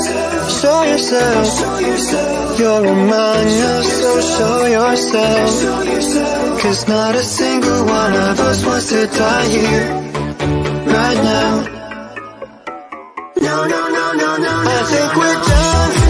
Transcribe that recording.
Show yourself, you're among us, so show yourself. Cause not a single one of us wants to die here, right now. No, no, no, no, no, I think we're done.